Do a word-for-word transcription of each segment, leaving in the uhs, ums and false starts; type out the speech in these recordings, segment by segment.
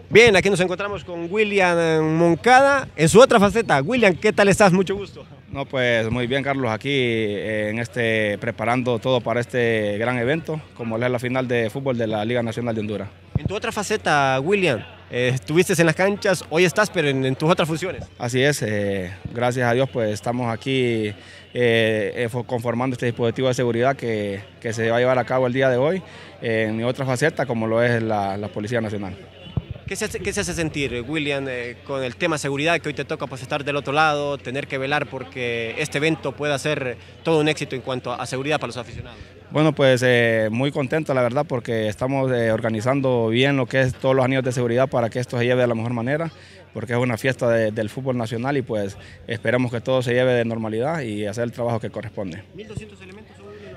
Bien, aquí nos encontramos con William Moncada en su otra faceta. William, ¿qué tal estás? Mucho gusto. No, pues muy bien, Carlos, aquí eh, en este, preparando todo para este gran evento, como es la final de fútbol de la Liga Nacional de Honduras. En tu otra faceta, William, eh, estuviste en las canchas, hoy estás, pero en, en tus otras funciones. Así es, eh, gracias a Dios, pues estamos aquí eh, conformando este dispositivo de seguridad que, que se va a llevar a cabo el día de hoy eh, en mi otra faceta, como lo es la, la Policía Nacional. ¿Qué se, hace, ¿Qué se hace sentir, William, eh, con el tema seguridad, que hoy te toca pues, estar del otro lado, tener que velar porque este evento pueda ser todo un éxito en cuanto a seguridad para los aficionados? Bueno, pues eh, muy contento, la verdad, porque estamos eh, organizando bien lo que es todos los anillos de seguridad para que esto se lleve de la mejor manera, porque es una fiesta de, del fútbol nacional y pues esperamos que todo se lleve de normalidad y hacer el trabajo que corresponde. ¿mil doscientos elementos?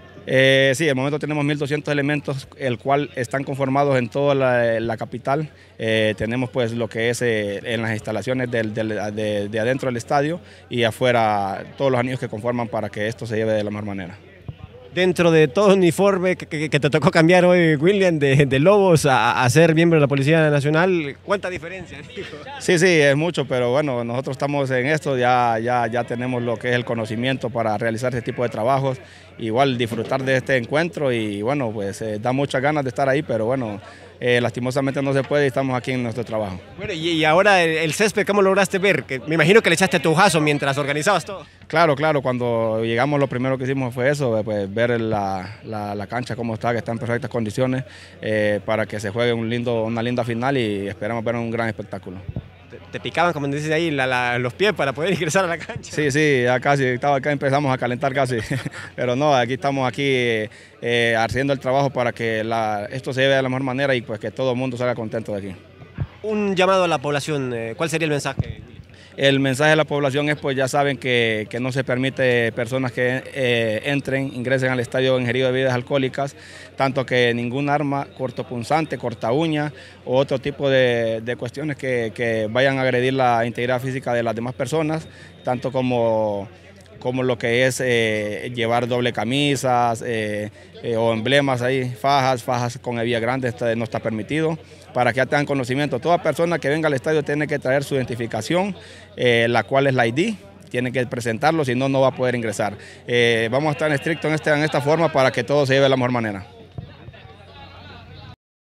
Eh, sí, de momento tenemos mil doscientos elementos, el cual están conformados en toda la, la capital. Eh, tenemos pues lo que es eh, en las instalaciones del, del, de, de adentro del estadio y afuera todos los anillos que conforman para que esto se lleve de la mejor manera. Dentro de todo el uniforme que, que, que te tocó cambiar hoy, William, de, de Lobos a, a ser miembro de la Policía Nacional, ¿cuánta diferencia? Sí, sí, es mucho, pero bueno, nosotros estamos en esto, ya, ya, ya tenemos lo que es el conocimiento para realizar este tipo de trabajos, igual disfrutar de este encuentro y bueno, pues eh, da muchas ganas de estar ahí, pero bueno, eh, lastimosamente no se puede y estamos aquí en nuestro trabajo. Bueno, y, y ahora el, el césped, ¿cómo lograste ver? Que me imagino que le echaste tu ojazo mientras organizabas todo. Claro, claro, cuando llegamos lo primero que hicimos fue eso, pues ver la, la, la cancha cómo está, que está en perfectas condiciones eh, para que se juegue un lindo, una linda final y esperamos ver un gran espectáculo. Te, te picaban, como dices ahí, la, la, los pies para poder ingresar a la cancha. Sí, sí, ya casi, estaba acá empezamos a calentar casi, pero no, aquí estamos aquí eh, haciendo el trabajo para que la, esto se lleve de la mejor manera y pues que todo el mundo salga contento de aquí. Un llamado a la población, ¿cuál sería el mensaje? El mensaje de la población es, pues ya saben que, que no se permite personas que eh, entren, ingresen al estadio ingerido de bebidas alcohólicas, tanto que ningún arma cortopunzante, corta uña o otro tipo de, de cuestiones que, que vayan a agredir la integridad física de las demás personas, tanto como... como lo que es eh, llevar doble camisas eh, eh, o emblemas ahí, fajas, fajas con hebilla grande, esto no está permitido, para que ya tengan conocimiento. Toda persona que venga al estadio tiene que traer su identificación, eh, la cual es la I D, tiene que presentarlo, si no, no va a poder ingresar. Eh, vamos a estar estrictos en, este, en esta forma para que todo se lleve de la mejor manera.